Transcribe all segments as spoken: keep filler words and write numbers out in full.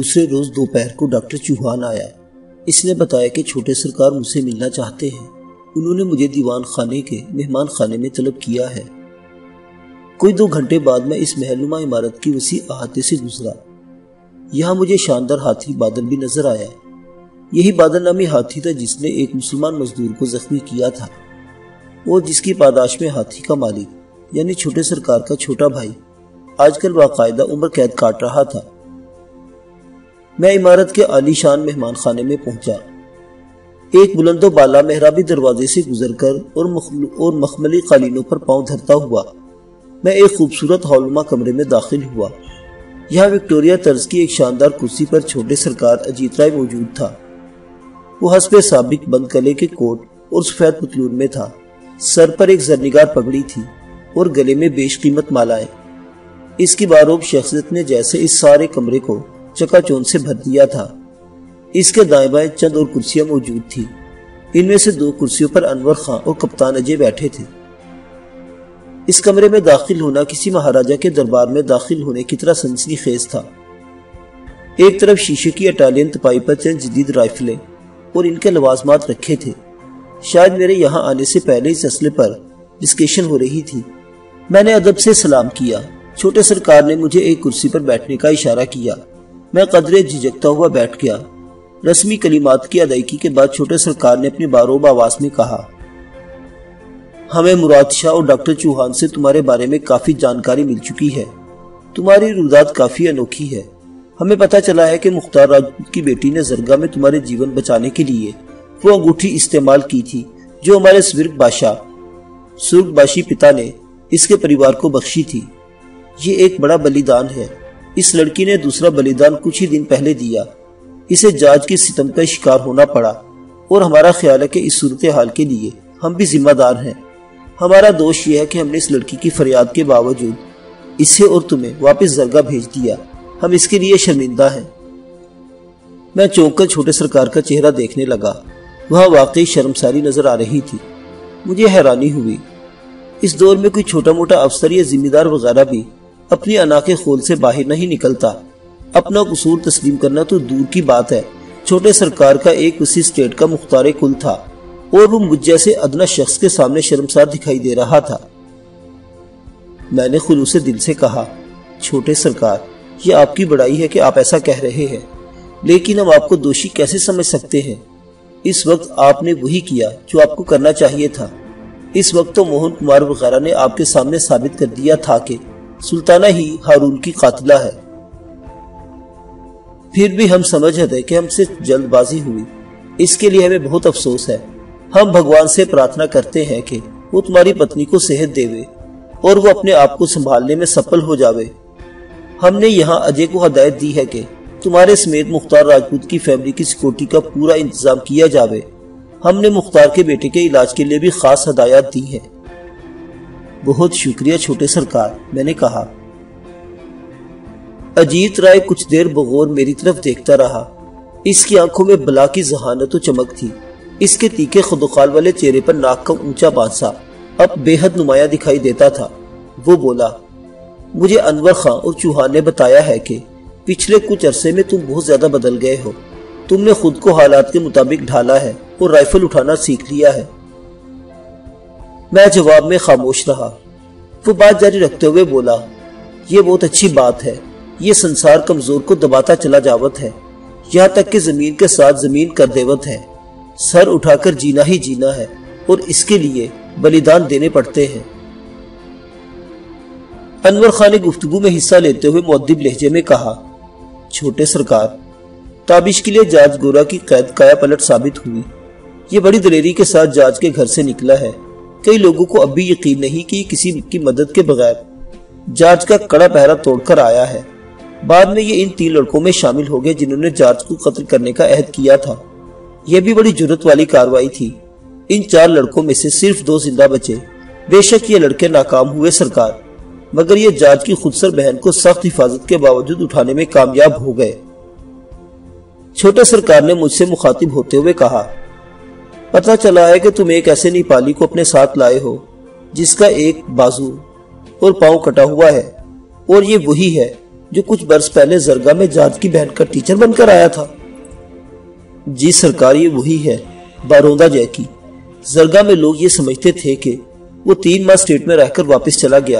دوسرے روز دوپہر کو ڈاکٹر چوہان آیا۔ اس نے بتایا کہ چھوٹے سرکار مجھ سے ملنا چاہتے ہیں۔ انہوں نے مجھے دیوان خانے کے مہمان خانے میں طلب کیا ہے۔ کوئی دو گھنٹے بعد میں اس محلنما عمارت کی وسیع احاطے سے گزرا۔ یہاں مجھے شاندار ہاتھی بادل بھی نظر آیا۔ یہی بادل نامی ہاتھی تھا جس نے ایک مسلمان مزدور کو زخمی کیا تھا، اور جس کی پاداش میں ہاتھی کا مالک یعنی چھوٹے سرکار کا چھوٹا بھائی آج کل باقاعدہ عمر قید کاٹ رہا تھا۔ میں عمارت کے عالی شان مہمان خانے میں پہنچا۔ ایک بلند و بالا محرابی دروازے سے گزر کر اور, اور مخملی قالینوں پر پاؤں دھرتا ہوا میں ایک خوبصورت ہالنما کمرے میں داخل ہوا۔ یہاں وکٹوریہ طرز کی ایک شاندار کرسی پر چھوٹے سرکار اجیت رائے موجود تھا۔ وہ حسب سابق بند گلے کے کوٹ اور سفید پتلون میں تھا۔ سر پر ایک زرنگار پگڑی تھی اور گلے میں بیش قیمت مالائیں۔ اس کی باروب شخصیت نے جیسے اس سارے کمرے کو چکا چوند سے بھر دیا تھا۔ اس کے دائیں بائیں چند اور کرسیاں موجود تھی۔ ان میں سے دو کرسیوں پر انور خان اور کپتان اجے بیٹھے تھے۔ اس کمرے میں داخل ہونا کسی مہاراجہ کے دربار میں داخل ہونے کی طرح سنسنی خیز تھا۔ ایک طرف شیشے کی اٹالین تپائی پر چند جدید رائفلیں اور ان کے لوازمات رکھے تھے۔ شاید میرے یہاں آنے سے پہلے اس اسلحے پر ڈسکشن ہو رہی تھی۔ میں نے ادب سے سلام کیا۔ چھوٹے سرکار نے مجھے ایک کرسی پر بیٹھنے کا اشارہ کیا۔ میں قدرے جھجکتا ہوا بیٹھ گیا۔ رسمی کلمات کی ادائیگی کے بعد چھوٹے سرکار نے اپنی باروب آواز میں کہا، ہمیں مراد شاہ اور ڈاکٹر چوہان سے تمہارے بارے میں کافی جانکاری مل چکی ہے۔ تمہاری رویداد کافی انوکھی ہے۔ ہمیں پتہ چلا ہے کہ مختار راجپوت کی بیٹی نے زرگا میں تمہارے جیون بچانے کے لیے وہ انگوٹھی استعمال کی تھی جو ہمارے سرگ بادشاہ سرگ باشی پتا نے اس کے پریوار کو بخشی تھی۔ یہ ایک بڑا بلیدان ہے۔ اس لڑکی نے دوسرا بلیدان کچھ ہی دن پہلے دیا۔ اسے جاج کی ستم کا شکار ہونا پڑا، اور ہمارا خیال ہے کہ اس صورتحال کے لیے ہم بھی ذمہ دار ہیں۔ ہمارا دوش یہ ہے کہ ہم نے اس لڑکی کی فریاد کے باوجود اسے اور تمہیں واپس زرگا بھیج دیا۔ ہم اس کے لیے شرمندہ ہیں۔ میں چونک کر چھوٹے سرکار کا چہرہ دیکھنے لگا۔ وہاں واقعی شرمساری نظر آ رہی تھی۔ مجھے حیرانی ہوئی۔ اس دور میں کوئی چھوٹا موٹا افسر یا ذمہ دار وغیرہ بھی اپنی انا کے خول سے باہر نہیں نکلتا۔ اپنا قصور تسلیم کرنا تو دور کی بات ہے۔ چھوٹے سرکار کا ایک وسیع اسٹیٹ کا مختار کل تھا، اور وہ مجھ جیسے ادنا شخص کے سامنے شرمسار دکھائی دے رہا تھا۔ میں نے خلوص دل سے کہا، چھوٹے سرکار، یہ آپ کی بڑائی ہے کہ آپ ایسا کہہ رہے ہیں، لیکن ہم آپ کو دوشی کیسے سمجھ سکتے ہیں؟ اس وقت آپ نے وہی کیا جو آپ کو کرنا چاہیے تھا۔ اس وقت تو موہن کمار وغیرہ نے آپ کے سامنے ثابت کر دیا تھا کہ سلطانہ ہی ہارون کی قاتلہ ہے۔ پھر بھی ہم سمجھتے کہ ہم سے جلد بازی ہوئی۔ اس کے لیے ہمیں بہت افسوس ہے۔ ہم بھگوان سے پرارتھنا کرتے ہیں کہ وہ تمہاری پتنی کو صحت دے اور وہ اپنے آپ کو سنبھالنے میں سفل ہو جاوے۔ ہم نے یہاں اجے کو ہدایت دی ہے کہ تمہارے سمیت مختار راجپوت کی فیملی کی سیکورٹی کا پورا انتظام کیا جاوے۔ ہم نے مختار کے بیٹے کے علاج کے لیے بھی خاص ہدایات دی ہیں۔ بہت شکریہ چھوٹے سرکار، میں نے کہا۔ اجیت رائے کچھ دیر بغور میری طرف دیکھتا رہا۔ اس کی آنکھوں میں بلا کی ذہانت و چمک تھی۔ اس کے تیکھے خدوخال والے چہرے پر ناک کا اونچا بانسا اب بے حد نمایاں دکھائی دیتا تھا۔ وہ بولا، مجھے انور خان اور چوہان نے بتایا ہے کہ پچھلے کچھ عرصے میں تم بہت زیادہ بدل گئے ہو۔ تم نے خود کو حالات کے مطابق ڈھالا ہے اور رائفل اٹھانا سیکھ لیا ہے۔ میں جواب میں خاموش رہا۔ وہ بات جاری رکھتے ہوئے بولا، یہ بہت اچھی بات ہے۔ یہ سنسار کمزور کو دباتا چلا جاوت ہے، یہاں تک کہ زمین کے ساتھ زمین کر دیوت ہے۔ سر اٹھا کر جینا ہی جینا ہے، اور اس کے لیے بلیدان دینے پڑتے ہیں۔ انور خان نے گفتگو میں حصہ لیتے ہوئے مؤدب لہجے میں کہا، چھوٹے سرکار، تابش کے لیے جاج گورا کی قید کایا پلٹ ثابت ہوئی۔ یہ بڑی دلیری کے ساتھ جاج کے گھر سے نکلا ہے۔ کئی لوگوں کو اب بھی یقین نہیں کہ یہ کسی کی مدد کے بغیر جاج کا کڑا پہرا توڑ کر آیا ہے۔ بعد میں یہ ان تین لڑکوں میں شامل ہو گئے جنہوں نے جاج کو قتل کرنے کا عہد کیا تھا۔ یہ بھی بڑی جرت والی کارروائی تھی۔ ان چار لڑکوں میں سے صرف دو زندہ بچے۔ بے شک یہ لڑکے ناکام ہوئے سرکار، مگر یہ جاج کی خودسر بہن کو سخت حفاظت کے باوجود اٹھانے میں کامیاب ہو گئے۔ چھوٹے سرکار نے مجھ سے مخاطب ہوتے ہوئے کہا، پتہ چلا ہے کہ تم ایک ایسے نیپالی کو اپنے ساتھ لائے ہو جس کا ایک بازو اور پاؤں کٹا ہوا ہے، اور یہ وہی ہے جو کچھ برس پہلے زرگا میں جارج کی بہن کا ٹیچر بن کر آیا تھا؟ جی سرکار، یہ وہی ہے، باروندہ جیکی۔ زرگا میں لوگ یہ سمجھتے تھے کہ وہ تین ماہ سٹیٹ میں رہ کر واپس چلا گیا،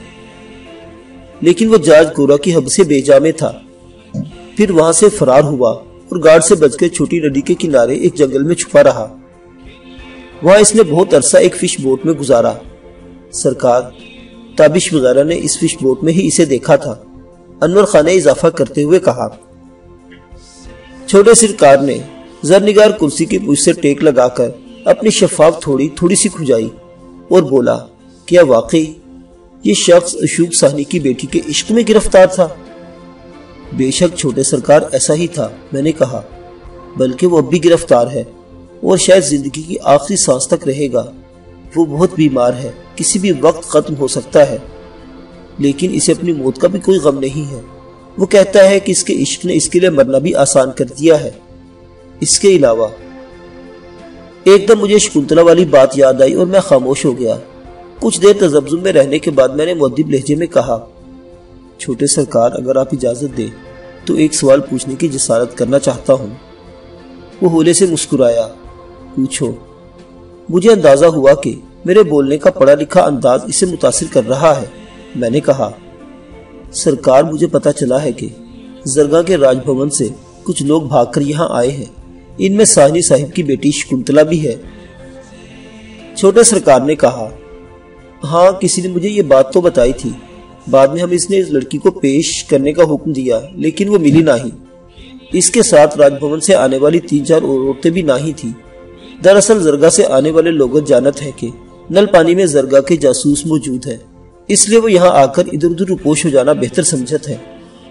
لیکن وہ جارج گورا کی حب سے بے جا میں تھا۔ پھر وہاں سے فرار ہوا اور گارڈ سے بچ کے چھوٹی ندی کے کنارے ایک جنگل میں چھپا رہا۔ وہاں اس نے بہت عرصہ ایک فش بوٹ میں گزارا۔ سرکار، تابش وغیرہ نے اس فش بوٹ میں ہی اسے دیکھا تھا، انور خان نے اضافہ کرتے ہوئے کہا۔ چھوٹے سرکار نے زرنگار کرسی کی پوچھ سے ٹیک لگا کر اپنی شفاف تھوڑی تھوڑی سی کھجائی اور بولا، کیا واقعی یہ شخص اشوک سہنی کی بیٹی کے عشق میں گرفتار تھا؟ بے شک چھوٹے سرکار، ایسا ہی تھا، میں نے کہا، بلکہ وہ اب بھی گرفتار ہے اور شاید زندگی کی آخری سانس تک رہے گا۔ وہ بہت بیمار ہے، کسی بھی وقت ختم ہو سکتا ہے، لیکن اسے اپنی موت کا بھی کوئی غم نہیں ہے۔ وہ کہتا ہے کہ اس کے عشق نے اس کے لیے مرنا بھی آسان کر دیا ہے۔ اس کے علاوہ ایک دم مجھے شکنتلا والی بات یاد آئی اور میں خاموش ہو گیا۔ کچھ دیر تذبذب میں رہنے کے بعد میں نے مؤدب لہجے میں کہا، چھوٹے سرکار، اگر آپ اجازت دیں تو ایک سوال پوچھنے کی جسارت کرنا چاہتا ہوں۔ وہ ہولے سے مسکرایا۔ پوچھو۔ مجھے اندازہ ہوا کہ میرے بولنے کا پڑھا لکھا انداز اسے متاثر کر رہا ہے۔ میں نے کہا، سرکار، مجھے پتا چلا ہے کہ زرگا کے راج بھون سے کچھ لوگ بھاگ کر یہاں آئے ہیں، ان میں ساہنی صاحب کی بیٹی شکنتلا بھی ہے۔ چھوٹے سرکار نے کہا، ہاں، کسی نے مجھے یہ بات تو بتائی تھی۔ بعد میں ہم اس نے اس لڑکی کو پیش کرنے کا حکم دیا، لیکن وہ ملی نہیں۔ اس کے ساتھ راج بھون سے آنے والی تین چار اور عورتیں بھی نہیں تھی۔ دراصل زرگا سے آنے والے لوگوں جانت ہے کہ نل پانی میں زرگا کے جاسوس موجود ہے، اس لیے وہ یہاں آ کر ادھر ادھر روپوش ہو جانا بہتر سمجھت ہے۔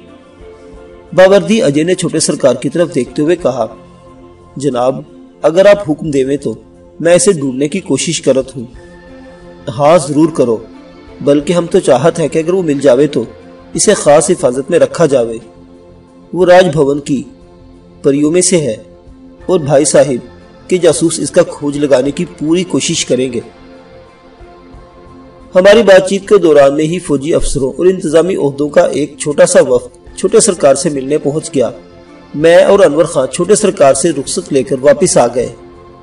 باوردی اجے نے چھوٹے سرکار کی طرف دیکھتے ہوئے کہا، جناب، اگر آپ حکم دیویں تو میں اسے ڈھونڈنے کی کوشش کرت ہوں۔ ہاں، ضرور کرو، بلکہ ہم تو چاہت ہے کہ اگر وہ مل جاوے تو اسے خاص حفاظت میں رکھا جاوے۔ وہ راج بھون کی پریوں میں سے ہے اور بھائی صاحب کے جاسوس اس کا کھوج لگانے کی پوری کوشش کریں گے۔ ہماری بات چیت کے دوران میں ہی فوجی افسروں اور انتظامی عہدوں کا ایک چھوٹا سا وفد چھوٹے سرکار سے ملنے پہنچ گیا۔ میں اور انور خان چھوٹے سرکار سے رخصت لے کر واپس آ گئے۔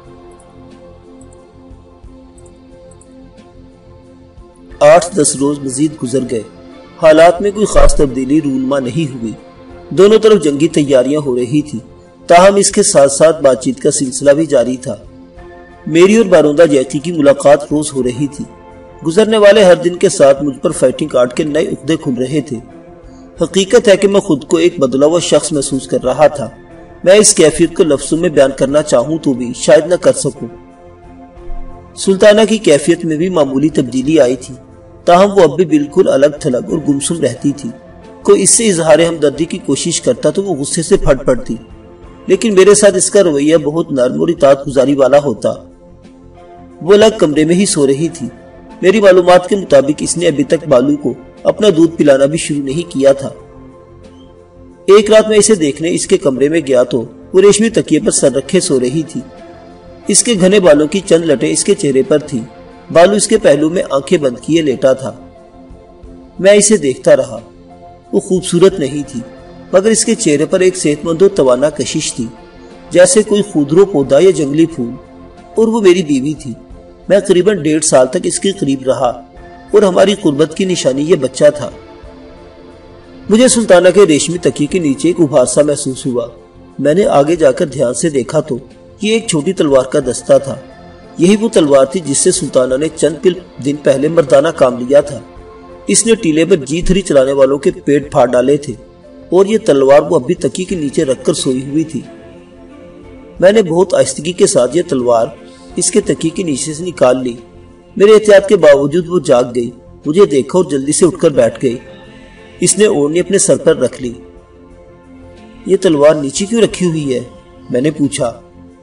آٹھ دس روز مزید گزر گئے، حالات میں کوئی خاص تبدیلی رونما نہیں ہوئی۔ دونوں طرف جنگی تیاریاں ہو رہی تھی، تاہم اس کے ساتھ ساتھ بات چیت کا سلسلہ بھی جاری تھا۔ میری اور باروندہ جیکی کی ملاقات روز ہو رہی تھی۔ گزرنے والے ہر دن کے ساتھ مجھ پر فائٹنگ آرٹ کے نئے عقدے کھل رہے تھے۔ حقیقت ہے کہ میں خود کو ایک بدلا ہوا شخص محسوس کر رہا تھا۔ میں اس کیفیت کو لفظوں میں بیان کرنا چاہوں تو بھی شاید نہ کر سکوں۔ سلطانہ کی کیفیت میں بھی معمولی تبدیلی آئی تھی، تاہم وہ اب بھی بالکل الگ تھلگ اور گمسم رہتی تھی۔ کوئی اس سے اظہار ہمدردی کی کوشش کرتا تو وہ غصے سے پھٹ پڑتی، لیکن میرے ساتھ اس کا رویہ بہت نرم اور اطاعت گزاری والا ہوتا۔ وہ الگ کمرے میں ہی سو رہی تھی۔ میری معلومات کے مطابق اس نے ابھی تک بالو کو اپنا دودھ پلانا بھی شروع نہیں کیا تھا۔ ایک رات میں اسے دیکھنے اس کے کمرے میں گیا تو وہ ریشمی تکیے پر سر رکھے سو رہی تھی۔ اس کے گھنے بالوں کی چند لٹیں اس کے چہرے پر تھی۔ بالو اس کے پہلو میں آنکھیں بند کیے لیٹا تھا۔ میں اسے دیکھتا رہا۔ وہ خوبصورت نہیں تھی، مگر اس کے چہرے پر ایک صحت مند و توانا کشش تھی، جیسے کوئی خودرو پودا یا جنگلی پھول۔ اور وہ میری بیوی تھی۔ میں قریباً ڈیڑھ سال تک اس کے قریب رہا اور ہماری قربت کی نشانی یہ بچہ تھا۔ مجھے سلطانہ کے ریشمی تکیے کے نیچے ایک ابھار سا محسوس ہوا۔ میں نے آگے جا کر دھیان سے دیکھا تو یہ ایک چھوٹی تلوار کا دستہ تھا۔ یہی وہ تلوار تھی جس سے سلطانہ نے چند دن پہلے مردانہ کام لیا تھا۔ اس نے ٹیلے پر جی تھری چلانے والوں کے پیٹ پھاڑ ڈالے تھے اور یہ تلوار وہ ابھی تکیے کے نیچے رکھ کر سوئی ہوئی تھی۔ میں نے بہت آہستگی کے ساتھ یہ تلوار اس کے تکیے کے نیچے سے نکال لی۔ میرے احتیاط کے باوجود وہ جاگ گئی، مجھے دیکھا اور جلدی سے اٹھ کر بیٹھ گئی۔ اس نے اوڑھنی اپنے سر پر رکھ لی۔ یہ تلوار نیچے کیوں رکھی ہوئی ہے؟ میں نے پوچھا۔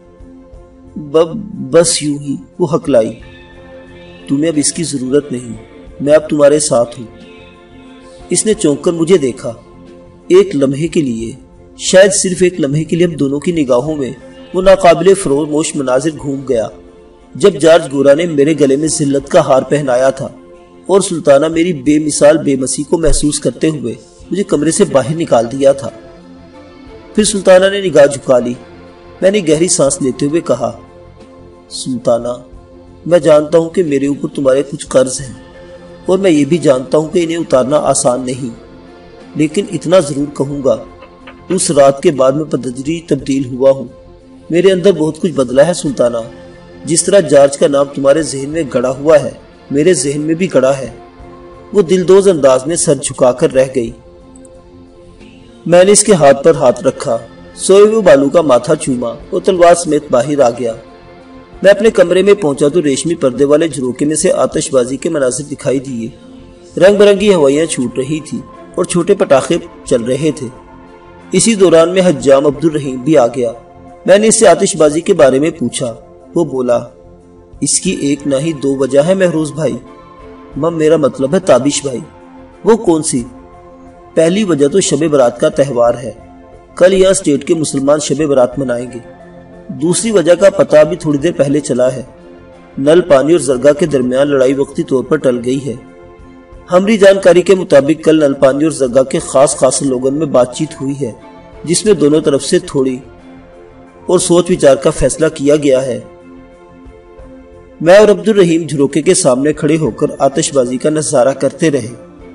بس یوں ہی، وہ ہکلائی۔ تمہیں اب اس کی ضرورت نہیں، میں اب تمہارے ساتھ ہوں۔ اس نے چونک کر مجھے دیکھا۔ ایک لمحے کے لیے، شاید صرف ایک لمحے کے لیے ہم دونوں کی نگاہوں میں وہ ناقابل فراموش مناظر گھوم گیا، جب جارج گورا نے میرے گلے میں ذلت کا ہار پہنایا تھا اور سلطانہ میری بے مثال بے مسی کو محسوس کرتے ہوئے مجھے کمرے سے باہر نکال دیا تھا۔ پھر سلطانہ نے نگاہ جھکا لی۔ میں نے گہری سانس لیتے ہوئے کہا، سلطانہ، میں جانتا ہوں کہ میرے اوپر تمہارے کچھ قرض ہیں، اور میں یہ بھی جانتا ہوں کہ انہیں اتارنا آسان نہیں، لیکن اتنا ضرور کہوں گا، اس رات کے بعد میں بتدریج تبدیل ہوا ہوں۔ میرے اندر بہت کچھ بدلا ہے سلطانہ۔ جس طرح جارج کا نام تمہارے ذہن میں گڑا ہوا ہے، میرے ذہن میں بھی گڑا ہے۔ وہ دلدوز انداز میں سر جھکا کر رہ گئی۔ میں نے اس کے ہاتھ پر ہاتھ رکھا، سوئے ہوئے بالو کا ماتھا چوما اور تلوار سمیت باہر آ گیا۔ میں اپنے کمرے میں پہنچا تو ریشمی پردے والے جھروکے میں سے آتش بازی کے مناظر دکھائی دیے۔ رنگ برنگی ہوائیاں چھوٹ رہی تھی اور چھوٹے پٹاخے چل رہے تھے۔ اسی دوران میں حجام عبد الرحیم بھی آ گیا۔ میں نے اس سے آتش بازی کے بارے میں پوچھا۔ وہ بولا، اس کی ایک نہ ہی دو وجہ ہے مہروز بھائی۔ مم میرا مطلب ہے تابش بھائی۔ وہ کون سی؟ پہلی وجہ تو شب برات کا تہوار ہے۔ کل یہاں اسٹیٹ کے مسلمان شب برات منائیں گے۔ دوسری وجہ کا پتہ بھی تھوڑی دیر پہلے چلا ہے۔ نل پانی اور زرگا کے درمیان لڑائی وقتی طور پر ٹل گئی ہے۔ ہماری جانکاری کے مطابق کل نل پانی اور زرگا کے خاص خاص لوگوں میں بات چیت ہوئی ہے، جس میں دونوں طرف سے تھوڑی اور سوچ وچار کا فیصلہ کیا گیا ہے۔ میں اور عبد الرحیم جھروکے کے سامنے کھڑے ہو کر آتش بازی کا نظارہ کرتے رہے۔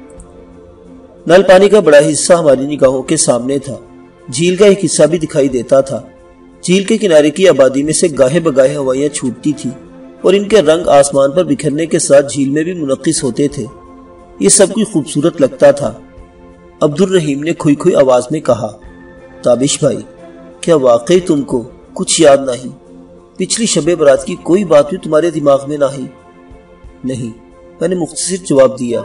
نل پانی کا بڑا حصہ ہماری نگاہوں کے سامنے تھا۔ جھیل کا ایک حصہ بھی دکھائی دیتا تھا۔ جھیل کے کنارے کی آبادی میں سے گاہے بگاہے ہوائیاں چھوٹتی تھی اور ان کے رنگ آسمان پر بکھرنے کے ساتھ جھیل میں بھی منعکس ہوتے تھے۔ یہ سب کچھ خوبصورت لگتا تھا۔ عبد الرحیم نے کھوئی کھوئی آواز میں کہا، تابش بھائی، کیا واقعی تم کو کچھ یاد نہیں؟ پچھلی شب برات کی کوئی بات بھی تمہارے دماغ میں نہیں؟ نہیں، میں نے مختصر جواب دیا۔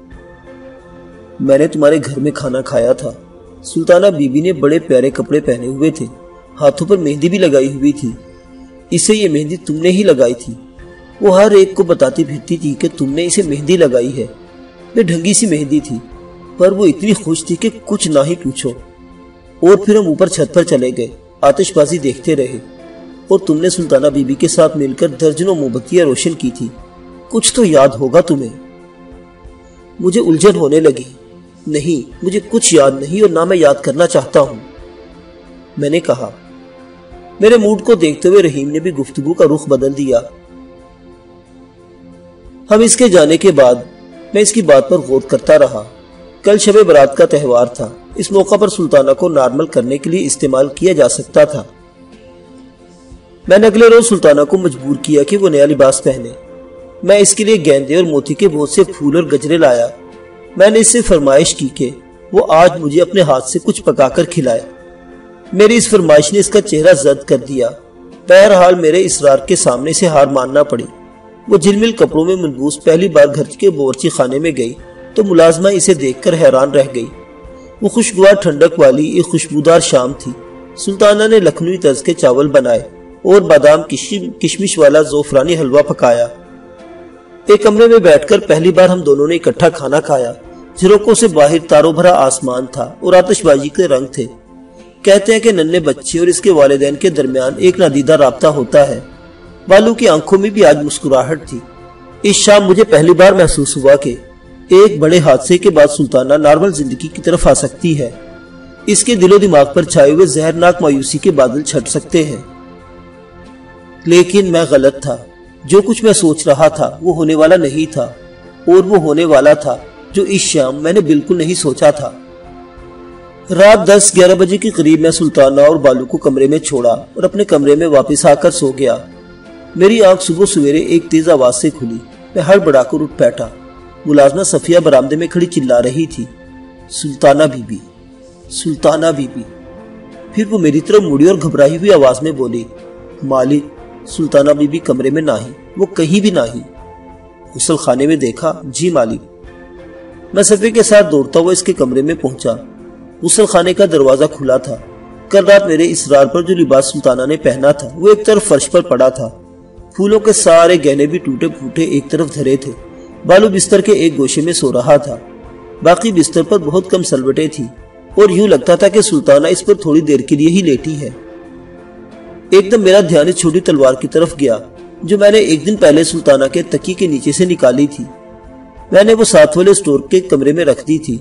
میں نے تمہارے گھر میں کھانا کھایا تھا۔ سلطانہ بی بی نے بڑے پیارے کپڑے پہنے ہوئے تھے، ہاتھوں پر مہندی بھی لگائی ہوئی تھی۔ اسے یہ مہندی تم نے ہی لگائی تھی۔ وہ ہر ایک کو بتاتی پھرتی تھی کہ تم نے اسے مہندی لگائی ہے۔ بے ڈھنگی سی مہندی تھی، پر وہ اتنی خوش تھی کہ کچھ نہ ہی پوچھو۔ اور پھر ہم اوپر چھت پر چلے گئے، آتش بازی دیکھتے رہے، اور تم نے سلطانہ بی بی کے ساتھ مل کر درجنوں موم بتیاں روشن کی تھی۔ کچھ تو یاد ہوگا تمہیں۔ مجھے الجھن ہونے لگی۔ نہیں، مجھے کچھ یاد نہیں اور نہ میں یاد کرنا چاہتا ہوں، میں نے کہا۔ میرے موڈ کو دیکھتے ہوئے رحیم نے بھی گفتگو کا رخ بدل دیا۔ ہم اس کے جانے کے بعد میں اس کی بات پر غور کرتا رہا۔ کل شب برات کا تہوار تھا۔ اس موقع پر سلطانہ کو نارمل کرنے کے لیے استعمال کیا جا سکتا تھا۔ میں نے اگلے روز سلطانہ کو مجبور کیا کہ وہ نیا لباس پہنے۔ میں اس کے لیے گیندے اور موتی کے بہت سے پھول اور گجرے لایا۔ میں نے اس سے فرمائش کی کہ وہ آج مجھے اپنے ہاتھ سے کچھ پکا کر کھلائے۔ میری اس فرمائش نے اس کا چہرہ زرد کر دیا۔ بہرحال میرے اصرار کے سامنے سے ہار ماننا پڑی۔ وہ جھلمل کپڑوں میں ملبوس پہلی بار گھر کے باورچی خانے میں گئی تو ملازمہ اسے دیکھ کر حیران رہ گئی۔ وہ خوشگوار ٹھنڈک والی ایک خوشبودار شام تھی۔ سلطانہ نے لکھنوی طرز کے چاول بنائے اور بادام کشمش والا زعفرانی حلوہ پکایا۔ ایک کمرے میں بیٹھ کر پہلی بار ہم دونوں نے اکٹھا کھانا کھایا۔ جھروکوں سے باہر تاروں بھرا آسمان تھا اور آتش بازی کے رنگ تھے۔ کہتے ہیں کہ ننھے بچے اور اس کے والدین کے درمیان ایک نادیدہ رابطہ ہوتا ہے۔ بالو کی آنکھوں میں بھی آج مسکراہٹ تھی۔ اس شام مجھے پہلی بار محسوس ہوا کہ ایک بڑے حادثے کے بعد سلطانہ نارمل زندگی کی طرف آ سکتی ہے۔ اس کے دل و دماغ پر چھائے ہوئے زہرناک مایوسی کے بادل چھٹ سکتے ہیں۔ لیکن میں غلط تھا۔ جو کچھ میں سوچ رہا تھا وہ ہونے والا نہیں تھا، اور وہ ہونے والا تھا جو اس شام میں نے بالکل نہیں سوچا تھا۔ رات دس گیارہ بجے کے قریب میں سلطانہ اور بالو کو کمرے میں چھوڑا اور اپنے کمرے میں واپس آ کر سو گیا۔ میری آنکھ صبح سویرے ایک تیز آواز سے کھلی۔ میں ہڑبڑا کر اٹھ بیٹھا۔ ملازمہ صفیہ برآمدے میں کھڑی چلا رہی تھی، سلطانہ بی بی، سلطانہ بی بی۔ پھر وہ میری طرف مڑی اور گھبرائی ہوئی آواز میں بولی، مالک، سلطانہ بی بی کمرے میں نہیں، وہ کہیں بھی نہیں۔ غسل خانے میں دیکھا؟ جی مالک۔ میں صفیہ کے ساتھ دوڑتا ہوا اس کے کمرے میں پہنچا۔ غسل خانے کا دروازہ کھلا تھا۔ کل رات میرے اصرار پر جو لباس سلطانہ نے پہنا تھا وہ ایک طرف فرش پر پڑا تھا۔ پھولوں کے سارے گہنے بھی ٹوٹے پھوٹے ایک طرف دھرے تھے۔ بالو بستر کے ایک گوشے میں سو رہا تھا۔ باقی بستر پر بہت کم سلوٹیں تھی اور یوں لگتا تھا کہ سلطانہ اس پر تھوڑی دیر کے لیے ہی لیٹی ہے۔ ایک دم میرا دھیان اس چھوٹی تلوار کی طرف گیا جو میں نے ایک دن پہلے سلطانہ کے تکیے کے نیچے سے نکالی تھی۔ میں نے وہ ساتھ والے سٹور کے کمرے میں رکھ دی تھی۔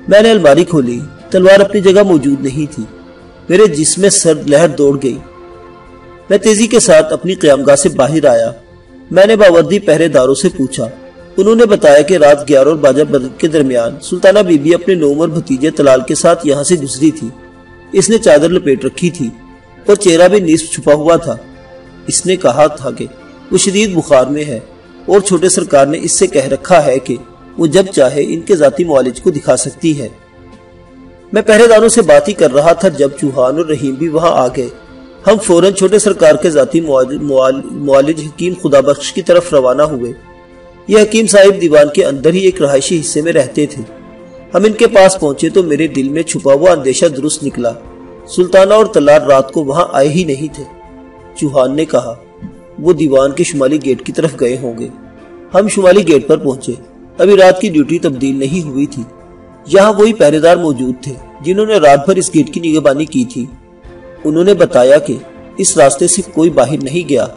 میں نے الماری کھولی، تلوار اپنی جگہ موجود نہیں تھی۔ میرے جسم میں سرد لہر دوڑ گئی۔ میں تیزی کے ساتھ اپنی قیامگاہ سے باہر آیا۔ میں نے باوردی پہرے داروں سے پوچھا۔ انہوں نے بتایا کہ رات گیارہ اور بارہ بجے کے درمیان سلطانہ بی بی اپنے نو عمر بھتیجے طلال کے ساتھ یہاں سے گزری تھی۔ اس نے چادر لپیٹ رکھی تھی اور چہرہ بھی نصف چھپا ہوا تھا۔ اس نے کہا تھا کہ وہ شدید بخار میں ہے اور چھوٹے سرکار نے اس سے کہہ رکھا ہے کہ وہ جب چاہے ان کے ذاتی معالج کو دکھا سکتی ہے۔ میں پہرے داروں سے بات ہی کر رہا تھا جب چوہان اور رحیم بھی وہاں آ گئے۔ ہم فوراً چھوٹے سرکار کے ذاتی معالج حکیم خدا بخش کی طرف روانہ ہوئے۔ یہ حکیم صاحب دیوان کے اندر ہی ایک رہائشی حصے میں رہتے تھے۔ ہم ان کے پاس پہنچے تو میرے دل میں چھپا ہوا اندیشہ درست نکلا۔ سلطانہ اور طلال رات کو وہاں آئے ہی نہیں تھے۔ چوہان نے کہا وہ دیوان کے شمالی گیٹ کی طرف گئے ہوں گے۔ ہم شمالی گیٹ پر پہنچے۔ ابھی رات کی ڈیوٹی تبدیل نہیں ہوئی تھی۔ یہاں وہی پہرے دار موجود تھے جنہوں نے رات بھر اس گیٹ کی نگہبانی کی تھی۔ انہوں نے بتایا کہ اس راستے سے کوئی باہر نہیں گیا۔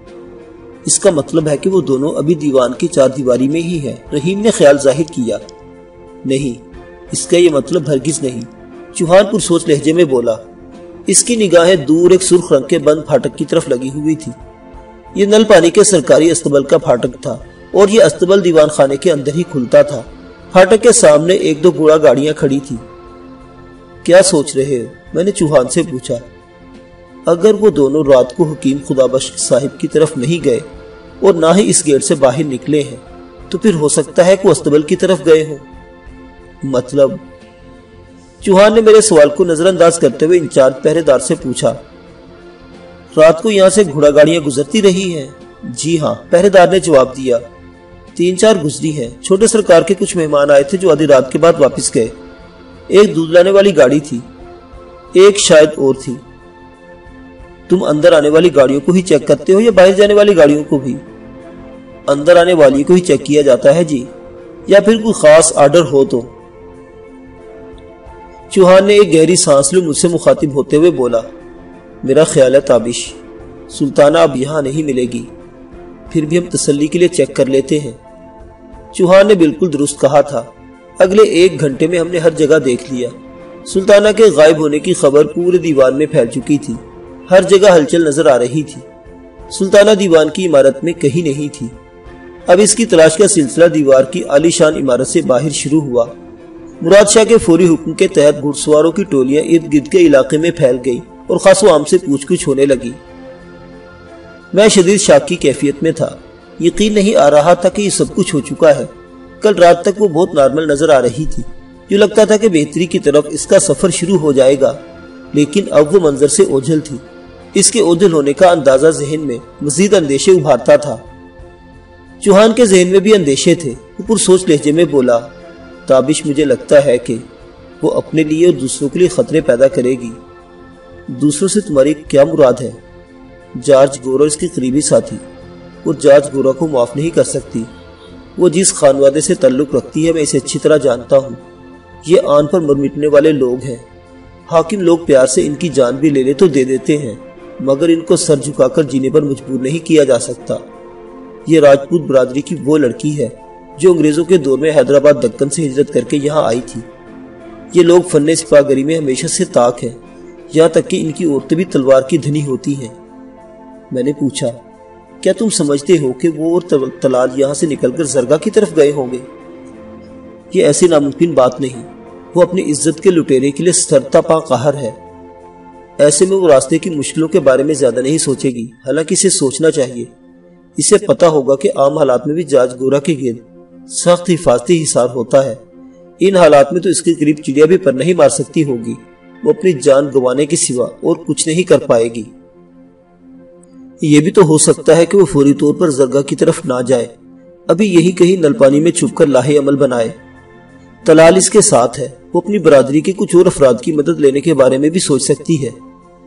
اس کا مطلب ہے کہ وہ دونوں ابھی دیوان کی چار دیواری میں ہی ہیں۔ رحیم نے خیال ظاہر کیا۔ نہیں، اس کا یہ مطلب ہرگز نہیں، چوہان پر سوچ لہجے میں بولا۔ اس کی نگاہیں دور ایک سرخ رنگ کے بند پھاٹک کی طرف لگی ہوئی تھی۔ یہ نل پانی کے سرکاری استبل کا پھاٹک تھا اور یہ استبل دیوان خانے کے اندر ہی کھلتا تھا۔ پھاٹک کے سامنے ایک دو گھوڑا گاڑیاں کھڑی تھی۔ کیا سوچ رہے ہو؟ میں نے چوہان سے پوچھا۔ اگر وہ دونوں رات کو حکیم خدا بخش صاحب کی طرف نہیں گئے اور نہ ہی اس گیٹ سے باہر نکلے ہیں تو پھر ہو سکتا ہے کہ وہ استبل کی طرف گئے ہوں۔ مطلب؟ چوہان نے میرے سوال کو نظر انداز کرتے ہوئے انچارج پہرے دار سے پوچھا۔ رات کو یہاں سے گھوڑا گاڑیاں گزرتی رہی ہیں؟ جی ہاں، پہرے دار نے جواب دیا۔ تین چار گزری ہیں۔ چھوٹے سرکار کے کچھ مہمان آئے تھے جو آدھی رات کے بعد واپس گئے۔ ایک دودھ لانے والی گاڑی تھی، ایک شاید اور تھی۔ تم اندر آنے والی گاڑیوں کو ہی چیک کرتے ہو یا باہر جانے والی گاڑیوں کو بھی؟ اندر آنے والی کو ہی چیک کیا جاتا ہے جی، یا پھر کوئی خاص آرڈر ہو تو۔ چوہان نے ایک گہری سانس لی، مجھ سے مخاطب ہوتے ہوئے بولا۔ میرا خیال ہے تابش سلطانہ اب یہاں نہیں ملے گی، پھر بھی ہم تسلی کے لیے چیک کر لیتے ہیں۔ چوہان نے بالکل درست کہا تھا۔ اگلے ایک گھنٹے میں ہم نے ہر جگہ دیکھ لیا۔ سلطانہ کے غائب ہونے کی خبر پورے دیوان میں پھیل چکی تھی۔ ہر جگہ ہلچل نظر آ رہی تھی۔ سلطانہ دیوان کی عمارت میں کہیں نہیں تھی۔ اب اس کی تلاش کا سلسلہ دیوار کی عالی شان عمارت سے باہر شروع ہوا۔ مراد شاہ کے فوری حکم کے تحت گھڑ سواروں کی ٹولیاں ارد گرد کے علاقے میں پھیل گئی اور خاص و عام سے پوچھ گچھ ہونے لگی۔ میں شدید شاک کی کیفیت میں تھا۔ یقین نہیں آ رہا تھا کہ یہ سب کچھ ہو چکا ہے۔ کل رات تک وہ بہت نارمل نظر آ رہی تھی، جو لگتا تھا کہ بہتری کی طرف اس کا سفر شروع ہو جائے گا، لیکن اب وہ منظر سے اوجھل تھی۔ اس کے اوجھل ہونے کا اندازہ ذہن میں مزید اندیشے ابھارتا تھا۔ چوہان کے ذہن میں بھی اندیشے تھے۔ وہ پرسوچ لہجے میں بولا، تابش مجھے لگتا ہے کہ وہ اپنے لیے اور دوسروں کے لیے خطرے پیدا کرے گی۔ دوسروں سے تمہاری کیا مراد ہے؟ جارج گورا اس کے قریبی ساتھی، اور جارج گورا کو معاف نہیں کر سکتی۔ وہ جس خانوادے سے تعلق رکھتی ہے میں اسے اچھی طرح جانتا ہوں۔ یہ آن پر مر مٹنے والے لوگ ہیں۔ حاکم لوگ پیار سے ان کی جان بھی لے لے تو دے دیتے ہیں، مگر ان کو سر جھکا کر جینے پر مجبور نہیں کیا جا سکتا۔ یہ راجپوت برادری کی وہ لڑکی ہے جو انگریزوں کے دور میں حیدرآباد دکن سے ہجرت کر کے یہاں آئی تھی۔ یہ لوگ فن سپاہ گری میں ہمیشہ سے طاق ہیں، یہاں تک کہ ان کی عورتیں بھی تلوار کی دھنی ہوتی ہیں۔ میں نے پوچھا، کیا تم سمجھتے ہو کہ وہ اور طلال یہاں سے نکل کر زرگاہ کی طرف گئے ہوں گے؟ یہ ایسی ناممکن بات نہیں۔ وہ اپنی عزت کے لٹیرے کے لیے سرتا پا قہر ہے۔ ایسے میں وہ راستے کی مشکلوں کے بارے میں زیادہ نہیں سوچے گی، حالانکہ اسے سوچنا چاہیے۔ اسے پتا ہوگا کہ عام حالات میں بھی جارج گورا کے گرد سخت حفاظتی حصار ہوتا ہے۔ ان حالات میں تو اس کے قریب چڑیا بھی پر نہیں مار سکتی ہوگی۔ وہ اپنی جان گنوانے کے سوا اور کچھ نہیں کر پائے گی۔ یہ بھی تو ہو سکتا ہے کہ وہ فوری طور پر زرگاہ کی طرف نہ جائے، ابھی یہی کہیں نل پانی میں چھپ کر لاہے عمل بنائے۔ طلال اس کے ساتھ ہے، وہ اپنی برادری کے کچھ اور افراد کی مدد لینے کے بارے میں بھی سوچ سکتی ہے۔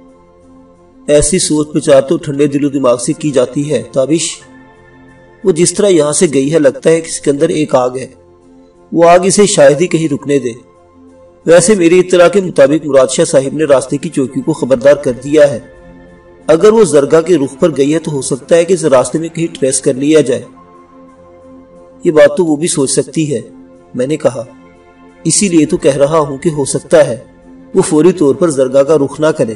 ایسی سوچ بچار تو ٹھنڈے دل و دماغ سے کی جاتی ہے تابش۔ وہ جس طرح یہاں سے گئی ہے لگتا ہے کہ اس کے اندر ایک آگ ہے، وہ آگ اسے شاید ہی کہیں رکنے دے۔ ویسے میری اطلاع کے مطابق مراد شاہ صاحب نے راستے کی چوکی کو خبردار کر دیا ہے۔ اگر وہ زرگاہ کے رخ پر گئی ہے تو ہو سکتا ہے کہ اس راستے میں کہیں ٹریس کر لیا جائے۔ یہ بات تو وہ بھی سوچ سکتی ہے، میں نے کہا۔ اسی لیے تو کہہ رہا ہوں کہ ہو سکتا ہے وہ فوری طور پر زرگاہ کا رخ نہ کرے۔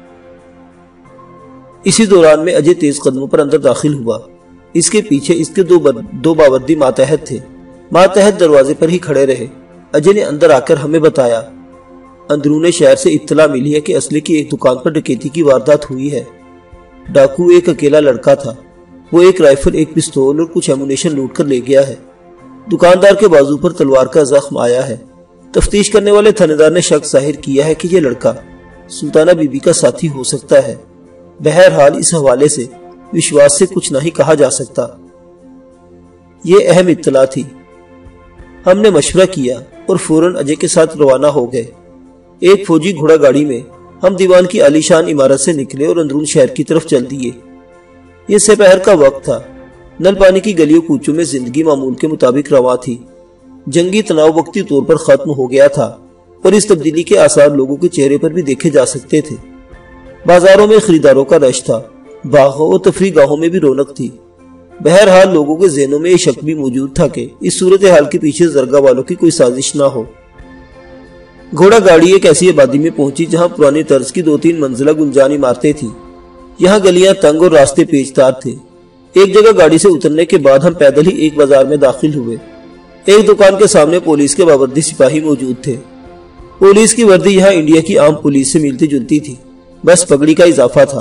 اسی دوران میں اجے تیز قدموں پر اندر داخل ہوا۔ اس کے پیچھے اس کے دو دو باوردی ماتحت تھے۔ ماتحت دروازے پر ہی کھڑے رہے۔ اجے نے اندر آ کر ہمیں بتایا، اندرون شہر سے اطلاع ملی ہے کہ اسلحے کی ایک دکان پر ڈکیتی کی واردات ہوئی ہے۔ ڈاکو ایک اکیلا لڑکا تھا۔ وہ ایک رائفل، ایک پستول اور کچھ ایمونیشن لوٹ کر لے گیا ہے۔ دکاندار کے بازو پر تلوار کا زخم آیا ہے۔ تفتیش کرنے والے تھانے دار نے شک ظاہر کیا ہے کہ یہ لڑکا سلطانہ بی بی کا ساتھی ہو سکتا ہے۔ بہرحال اس حوالے سے وشواس سے کچھ نہیں کہا جا سکتا۔ یہ اہم اطلاع تھی۔ ہم نے مشورہ کیا اور فوراً اجے کے ساتھ روانہ ہو گئے۔ ایک فوجی گھوڑا گاڑی میں ہم دیوان کی عالی شان عمارت سے نکلے اور اندرون شہر کی طرف چل دیے۔ یہ سپہر کا وقت تھا۔ نل پانی کی گلیوں کوچوں میں زندگی معمول کے مطابق رواں تھی۔ جنگی تناؤ وقتی طور پر ختم ہو گیا تھا اور اس تبدیلی کے آثار لوگوں کے چہرے پر بھی دیکھے جا سکتے تھے۔ بازاروں میں خریداروں کا رش تھا۔ باغوں اور تفریح گاہوں میں بھی رونق تھی۔ بہرحال لوگوں کے ذہنوں میں یہ شک بھی موجود تھا کہ اس صورتحال کے پیچھے زرگاہ والوں کی کوئی سازش نہ ہو۔ گھوڑا گاڑی ایک ایسی آبادی میں پہنچی جہاں پرانی طرز کی دو تین منزلہ گلجان عمارتیں تھیں۔ یہاں گلیاں تنگ اور راستے پیچ دار تھے۔ ایک جگہ گاڑی سے اترنے کے بعد ہم پیدل ہی ایک بازار میں داخل ہوئے۔ ایک دکان کے سامنے پولیس کے باوردی سپاہی موجود تھے۔ پولیس کی وردی یہاں انڈیا کی عام پولیس سے ملتی جلتی تھی، بس پگڑی کا اضافہ تھا۔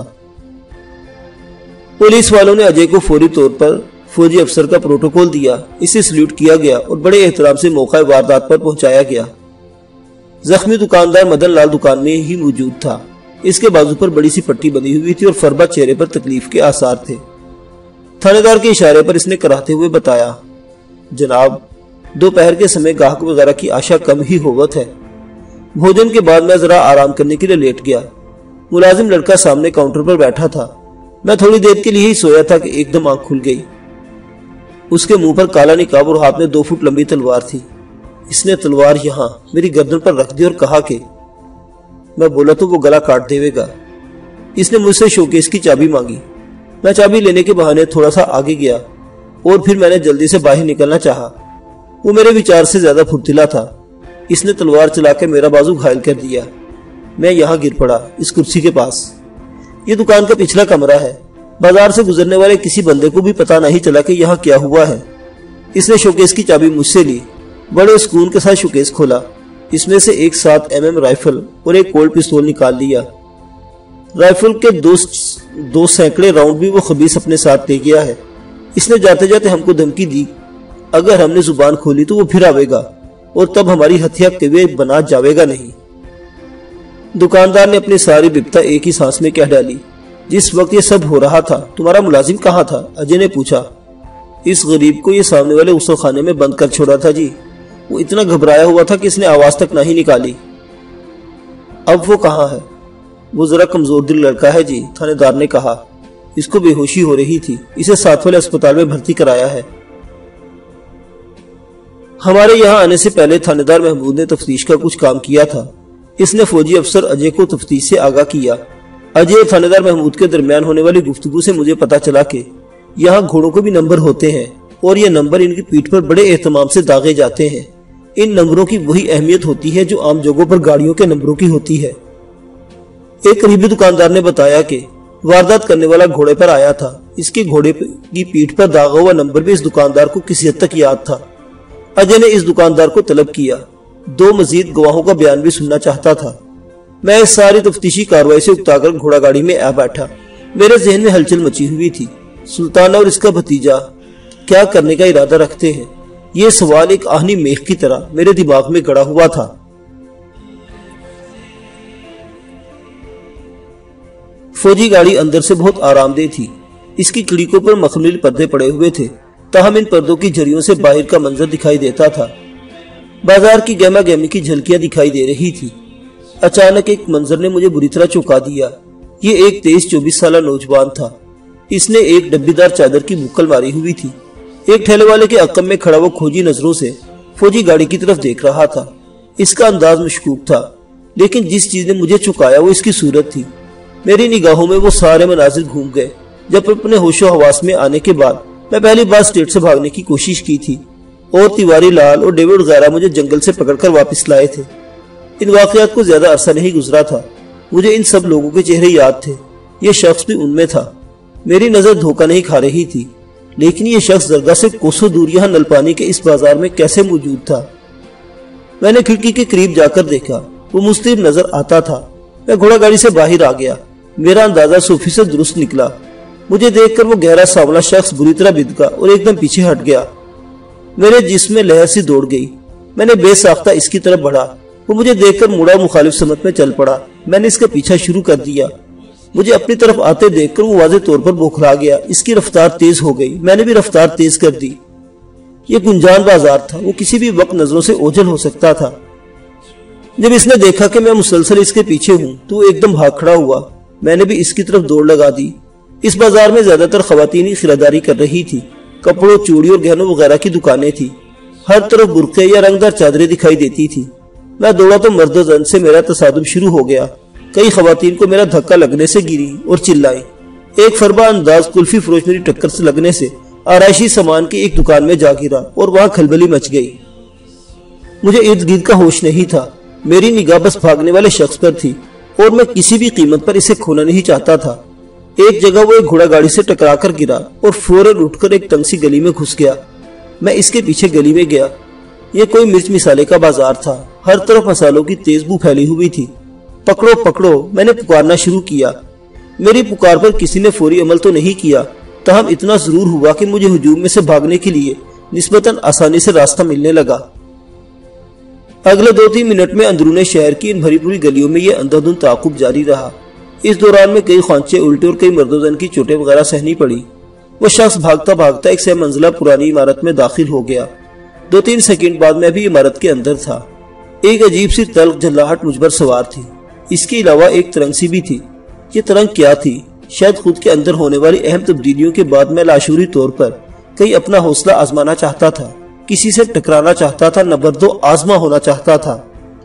پولیس والوں نے اجے کو فوری طور پر فوجی افسر کا پروٹوکول دیا، اسے سلیوٹ کیا گیا اور بڑے احترام سے موقع واردات پر پہنچایا گیا۔ زخمی دکاندار مدن لال دکان میں ہی موجود تھا۔ اس کے بازو پر بڑی سی پٹی بندھی ہوئی تھی اور فربا چہرے پر تکلیف کے آثار تھے۔ تھانے دار کے اشارے پر اس نے کراتے ہوئے بتایا، جناب دوپہر کے سمے گاہک وغیرہ کی آشا کم ہی ہوت ہے۔ بھوجن کے بعد میں ذرا آرام کرنے کے لیے لیٹ گیا۔ ملازم لڑکا سامنے کاؤنٹر پر بیٹھا تھا۔ میں تھوڑی دیر کے لیے ہی سویا تھا کہ ایک دم آنکھ کھل گئی۔ اس کے منہ پر کالا نقاب اور ہاتھ میں دو فٹ لمبی تلوار تھی۔ اس نے تلوار یہاں میری گردن پر رکھ دی اور کہا کہ میں بولا تو وہ گلا کاٹ دے گا۔ اس نے مجھ سے شوکیس کی چابی مانگی۔ میں چابی لینے کے بہانے تھوڑا سا آگے گیا اور پھر میں نے جلدی سے باہر نکلنا چاہا۔ وہ میرے وچار سے زیادہ پھرتیلا تھا۔ اس نے تلوار چلا کے میرا بازو گھائل کر دیا۔ میں یہاں گر پڑا، اس کرسی کے پاس۔ یہ دکان کا پچھلا کمرہ ہے۔ بازار سے گزرنے والے کسی بندے کو بھی پتا نہیں چلا کہ یہاں کیا ہوا ہے۔ اس نے شوکیس کی چابی مجھ سے لی، بڑے سکون کے ساتھ شوکیس کھولا۔ اس میں سے ایک سات ایم ایم رائفل اور ایک کولڈ پستول نکال لیا۔ رائفل کے دو, دو سینکڑے راؤنڈ بھی وہ خبیث اپنے ساتھ لے گیا ہے۔ اس نے جاتے جاتے ہم کو دھمکی دی، اگر ہم نے زبان کھولی تو وہ پھر آوے گا اور تب ہماری ہتھیا کوے بنا جاوے گا نہیں۔ دکاندار نے اپنی ساری بپتا ایک ہی سانس میں کہہ ڈالی۔ جس وقت یہ سب ہو رہا تھا تمہارا ملازم کہاں تھا؟ اجے نے پوچھا۔ اس غریب کو یہ سامنے والے غسل خانے میں بند کر چھوڑا تھا جی۔ وہ اتنا گھبرایا ہوا تھا کہ اس نے آواز تک نہیں نکالی۔ اب وہ کہاں ہے؟ وہ ذرا کمزور دل لڑکا ہے جی، تھانے دار نے کہا۔ اس کو بے ہوشی ہو رہی تھی، اسے ساتھ والے اسپتال میں بھرتی کرایا ہے۔ ہمارے یہاں آنے سے پہلے تھانے دار محمود نے تفتیش کا کچھ کام کیا تھا۔ اس نے فوجی افسر اجے کو تفتیش سے آگاہ کیا۔ اجے اور تھانے دار محمود کے درمیان ہونے والی گفتگو سے مجھے پتا چلا کہ یہاں گھوڑوں کو بھی نمبر ہوتے ہیں اور یہ نمبر ان کی پیٹھ پر بڑے اہتمام سے داغے جاتے ہیں۔ ان نمبروں کی وہی اہمیت ہوتی ہے جو عام جگہوں پر گاڑیوں کے نمبروں کی ہوتی ہے۔ ایک قریبی دکاندار نے بتایا کہ واردات کرنے والا گھوڑے پر آیا تھا۔ اس کے گھوڑے کی پیٹھ پر داغا ہوا نمبر بھی اس دکاندار کو کسی حد تک یاد تھا۔ اجے نے اس دکاندار کو طلب کیا، دو مزید گواہوں کا بیان بھی سننا چاہتا تھا۔ میں اس ساری تفتیشی کاروائی سے اکتا کر گھوڑا گاڑی میں آ بیٹھا۔ میرے ذہن میں ہلچل مچی ہوئی تھی۔ سلطانہ اور اس کا بھتیجا کیا کرنے کا ارادہ رکھتے ہیں؟ یہ سوال ایک آہنی میخ کی طرح میرے دماغ میں گڑا ہوا تھا۔ فوجی گاڑی اندر سے بہت آرام دہ تھی۔ اس کی کھڑکیوں پر مخمل پردے پڑے ہوئے تھے، تاہم ان پردوں کی جھریوں سے باہر کا منظر دکھائی دیتا تھا۔ بازار کی گہما گہمی کی جھلکیاں دکھائی دے رہی تھی۔ اچانک ایک منظر نے مجھے بری طرح چونکا دیا۔ یہ ایک تیئیس چوبیس سالہ نوجوان تھا۔ اس نے ایک ڈبی دار چادر کی بکل ماری ہوئی تھی۔ ایک ٹھیلے والے کے عقب میں کھڑا وہ کھوجی نظروں سے فوجی گاڑی کی طرف دیکھ رہا تھا۔ اس کا انداز مشکوک تھا، لیکن جس چیز نے مجھے چکایا وہ اس کی صورت تھی۔ میری نگاہوں میں وہ سارے مناظر گھوم گئے۔ جب اپنے ہوش و حواس میں آنے کے بعد میں پہلی بار اسٹیٹ سے بھاگنے کی کوشش کی تھی، اور تیواری لال اور ڈیوڈ وغیرہ مجھے جنگل سے پکڑ کر واپس لائے تھے۔ ان واقعات کو زیادہ عرصہ نہیں گزرا تھا، مجھے ان سب لوگوں کے چہرے یاد تھے، یہ شخص بھی ان میں تھا۔ میری نظر دھوکہ نہیں کھا رہی تھی، لیکن یہ شخص درگاہ سے کوسوں دور یہاں نلپانی کے اس بازار میں کیسے موجود تھا؟ میں نے کھڑکی کے قریب جا کر دیکھا، وہ مضطرب نظر آتا تھا۔ میں گھوڑا گاڑی سے باہر آ گیا، میرا اندازہ صوفی سے درست نکلا۔ مجھے دیکھ کر وہ گہرا سانولا شخص بری طرح بدکا اور ایک دم پیچھے ہٹ گیا۔ میرے جسم میں لہر سی دوڑ گئی، میں نے بے ساختہ اس کی طرف بڑھا۔ وہ مجھے دیکھ کر مڑا مخالف سمت میں چل پڑا۔ میں نے اس کا پیچھا شروع کر دیا۔ مجھے اپنی طرف آتے دیکھ کر وہ واضح طور پر بوکھلا گیا۔ اس کی رفتار تیز ہو گئی، میں نے بھی رفتار تیز کر دی۔ یہ گنجان بازار تھا، وہ کسی بھی وقت نظروں سے اوجھل ہو سکتا تھا۔ جب اس نے دیکھا کہ میں مسلسل اس کے پیچھے ہوں تو وہ ایک دم بھاگ کھڑا ہوا۔ میں نے بھی اس کی طرف دوڑ لگا دی۔ اس بازار میں زیادہ تر خواتین ہی خریداری کر رہی تھی۔ کپڑوں، چوڑی اور گہنوں وغیرہ کی دکانیں تھی۔ ہر طرف برقعے یا رنگدار چادریں دکھائی دیتی تھی۔ میں دوڑا تو مرد و زن سے میرا تصادم شروع ہو گیا۔ کئی خواتین کو میرا دھکا لگنے سے گری اور چلائیں۔ ایک فربا انداز کلفی فروش میری ٹکر سے لگنے سے آرائشی سامان کی ایک دکان میں جا گرا اور وہاں کھلبلی مچ گئی۔ مجھے ارد گرد کا ہوش نہیں تھا، میری نگاہ بس بھاگنے والے شخص پر تھی اور میں کسی بھی قیمت پر اسے کھونا نہیں چاہتا تھا۔ ایک جگہ وہ ایک گھوڑا گاڑی سے ٹکرا کر گرا اور فوراً اٹھ کر ایک تنگ سی گلی میں گھس گیا۔ میں اس کے پیچھے گلی میں گیا۔ یہ کوئی مرچ مسالے کا بازار تھا، ہر طرف مسالوں کی تیز بو پھیلی ہوئی تھی۔ پکڑو پکڑو، میں نے پکارنا شروع کیا۔ میری پکار پر کسی نے فوری عمل تو نہیں کیا، تاہم اتنا ضرور ہوا کہ مجھے ہجوم میں سے بھاگنے کے لیے نسبتاً آسانی سے راستہ ملنے لگا۔ اگلے دو تین منٹ میں اندرون شہر کی ان بھری پوری گلیوں میں یہ اندھادھند تعاقب جاری رہا۔ اس دوران میں کئی خوانچے الٹے اور کئی مرد و زن کی چوٹیں وغیرہ سہنی پڑی۔ وہ شخص بھاگتا بھاگتا ایک سہ منزلہ پرانی عمارت میں داخل ہو گیا۔ دو تین سیکنڈ بعد میں بھی عمارت کے اندر تھا۔ ایک عجیب سی تلخ جھلاہٹ مجھ پر سوار تھی۔ اس کے علاوہ ایک ترنگ سی بھی تھی۔ یہ ترنگ کیا تھی؟ شاید خود کے اندر ہونے والی اہم تبدیلیوں کے بعد میں لاشعوری طور پر کہیں اپنا حوصلہ آزمانا چاہتا تھا، کسی سے ٹکرانا چاہتا تھا، نبرد و آزما ہونا چاہتا تھا۔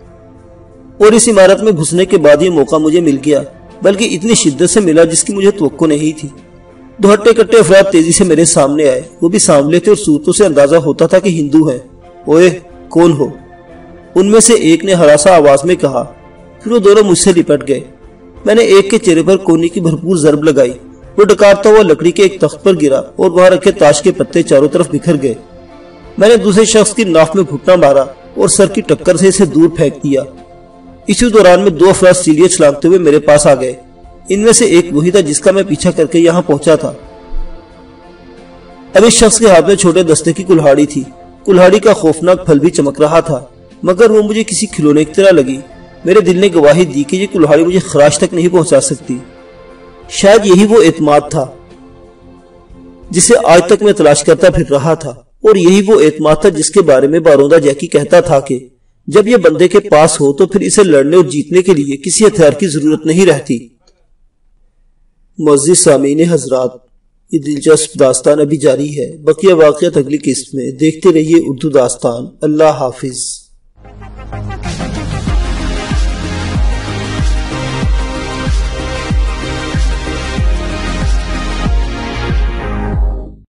اور اس عمارت میں گھسنے کے بعد یہ موقع مجھے مل گیا، بلکہ اتنی شدت سے ملا جس کی مجھے توقع نہیں تھی۔ دو ہٹے کٹے افراد تیزی سے میرے سامنے آئے، وہ بھی سانولے تھے اور صورتوں سے اندازہ ہوتا تھا کہ ہندو ہیں۔ اوئے کون ہو؟ ان میں سے ایک نے ہراساں آواز میں کہا، پھر وہ دونوں مجھ سے لپٹ گئے۔ میں نے ایک کے چہرے پر کونی کی بھرپور ضرب لگائی، وہ ڈکارتا ہوا لکڑی کے ایک تخت پر گرا اور وہاں رکھے تاش کے پتے چاروں طرف بکھر گئے۔ میں نے دوسرے شخص کی ناف میں گھٹنا مارا اور سر کی ٹکر سے اسے دور پھینک دیا۔ اسی دوران میں دو افراد سیڑھیاں چھلانگتے ہوئے میرے پاس آ گئے۔ ان میں سے ایک وہی تھا جس کا میں پیچھا کر کے یہاں پہنچا تھا۔ اب اس شخص کے ہاتھ میں چھوٹے دستے کی کلہاڑی تھی۔ کلہاڑی کا خوفناک پھل بھی چمک رہا تھا، مگر وہ مجھے کسی کھلونے کی طرح لگی۔ میرے دل نے گواہی دی کہ یہ کلہاڑی مجھے خراش تک نہیں پہنچا سکتی۔ شاید یہی وہ اعتماد تھا جسے آج تک میں تلاش کرتا پھر رہا تھا، اور یہی وہ اعتماد تھا جس کے بارے میں باروندہ جیکی کہتا تھا کہ جب یہ بندے کے پاس ہو تو پھر اسے لڑنے اور جیتنے کے لیے کسی ہتھیار کی ضرورت نہیں رہتی۔ معزز سامعین حضرات، یہ دلچسپ داستان ابھی جاری ہے، بقیہ واقعات اگلی قسط میں۔ دیکھتے رہیے اردو داستان۔ اللہ حافظ۔